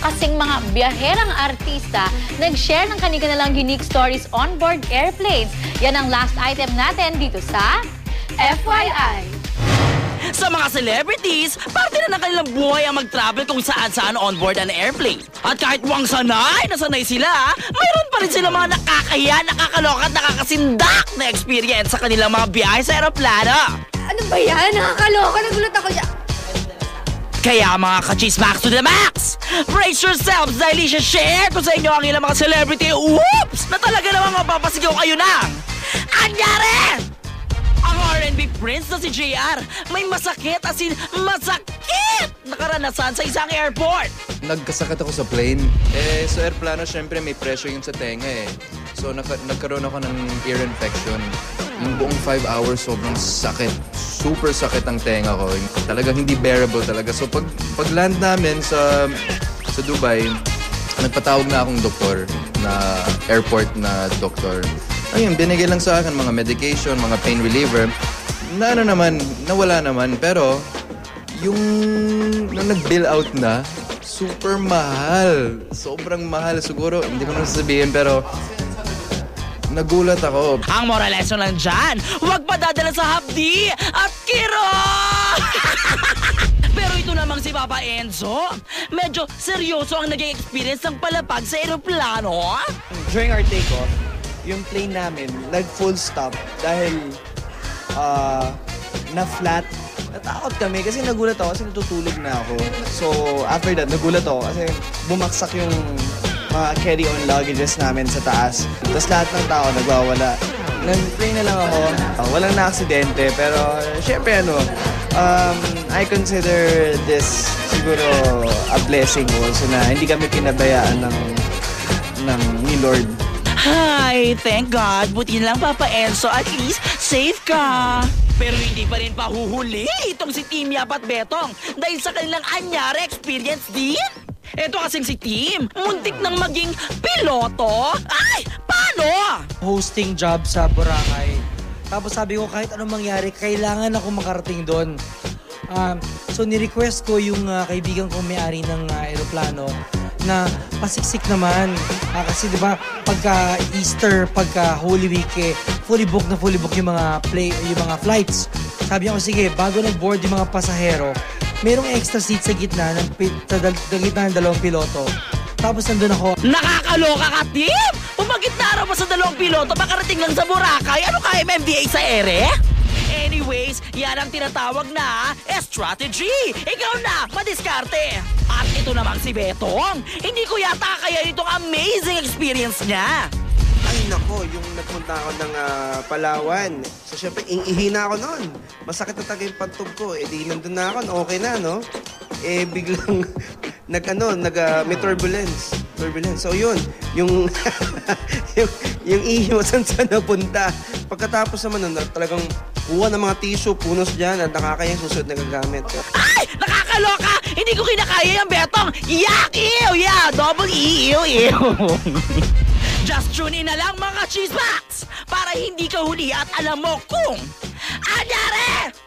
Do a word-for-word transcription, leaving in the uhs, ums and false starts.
kasing mga biyaherang artista nag-share ng kanilang unique stories on board airplanes. Yan ang last item natin dito sa F Y I. Sa mga celebrities, parte na ng kanilang buhay ang mag-travel kung saan-saan on board an airplane. At kahit wang sanay, nasanay sila, mayroon pa rin sila mga nakakaya, nakakaloka at nakakasindak na experience sa kanilang mga biyahe sa aeroplano. Ano ba yan? Nakakaloka. Nagulat ako dyan. Kaya mga ka-chismax to the max! Brace yourselves dahil i-share ko sa inyo ang ilang mga celebrity whoops na talaga namang mapapasigaw kayo ng anyari! Ang R and B prince na si J R may masakit as in masakit na karanasan sa isang airport. Nagkasakit ako sa plane. Eh, sa airplano, syempre may pressure yun sa tenga eh. So, naka nagkaroon ako ng ear infection. Yung buong five hours, sobrang sakit. Super sakit ang tenga ko. Talagang hindi bearable talaga. So, pag, pag land namin sa, sa Dubai, nagpatawag na akong doktor, na airport na doktor. Ayun, binigay lang sa akin mga medication, mga pain reliever. Na ano naman, nawala naman. Pero, yung nung nag-bill out na, super mahal. Sobrang mahal. Siguro, hindi ko na sasabihin, pero nagulat ako. Ang moral lesson lang dyan, huwag padadala sa hapdi at kiro! Pero ito namang si Papa Enzo, medyo seryoso ang naging experience ng palapag sa aeroplano. During our takeoff, yung plane namin nag-full stop dahil uh, na-flat. Natakot kami kasi nagulat ako kasi natutulog na ako. So after that, nagulat ako kasi bumaksak yung mga carry-on luggages namin sa taas. Tapos lahat ng tao nagwawala. Nag-pray na lang ako. Uh, walang na-aksidente pero syempre ano, um, I consider this siguro a blessing also na hindi kami pinabayaan ng, ng ni Lord. Hi, thank God. Buti lang, Papa Enzo. At least, safe ka. Pero hindi pa rin pahuhuli itong si Team Yap at Betong dahil sa kanilang anyari experience din. Ito kasing si Team, muntik nang maging piloto. Ay, paano? Hosting job sa Boracay. Tapos sabi ko, kahit anong mangyari, kailangan ako makarating doon. Um, so, ni-request ko yung uh, kaibigan kong may-ari ng uh, aeroplano na pasiksik naman. Ah, kasi di ba pagka Easter, pagka Holy Week, eh, fully booked na fully booked yung mga play, yung mga flights. Sabi ko, sige, bago nag-board yung mga pasahero, merong extra seat sa gitna ng, sa, sa gitna ng dalawang piloto. Tapos nandun ako. Nakakaloka ka, Tim! Pumagitna raw pa sa dalawang piloto, makarating lang sa Boracay. Ano ka, M M D A sa ere? Anyways, yan ang tinatawag na strategy. Ikaw na, madiskarte. At ito namang si Betong. Hindi ko yata kaya itong amazing experience niya. Ay nako, yung nagpunta ako ng uh, Palawan. So syempre, ihina ako noon. Masakit na taga yung pantog ko. Eh di nandun na ako, okay na, no? Eh biglang nag ano, nag uh, may turbulence. Turbulence. So yun, yung yung, yung ihi mo saan saan napunta. Pagkatapos naman nun, talagang kuha ng mga tissue, punos dyan at nakakayang susunod na gagamit. Ay! Nakakaloka! Hindi ko kinakaya yung Betong! Yak! Ew! Yeah! Double E! Ew! Ew! Just tune in na lang mga chismax para hindi ka huli at alam mo kung anyari!